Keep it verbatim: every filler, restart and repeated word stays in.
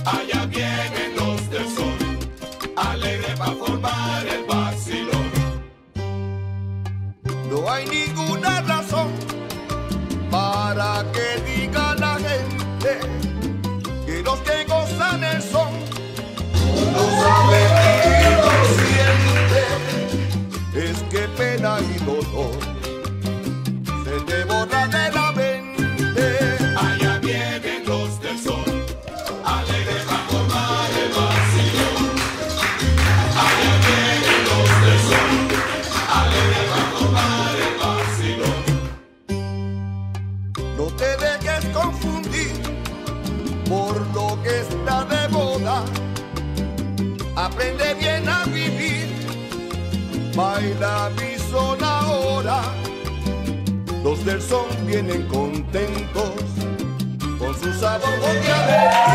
Allá vienen los del sol, alegre para formar el vacilón. No hay ninguna razón para que diga la gente que los que gozan el son no saben y no sienten. Es que pena y dolor se te borra de la mente. Allá vienen los del sol, alegres para formar el vacilón. Allá vienen los del sol, alegres para formar el vacilón. No te dejes confundir por lo que está de moda. Aprende bien a vivir, baila mi son ahora. Los del son vienen contentos con su sabor de alegría.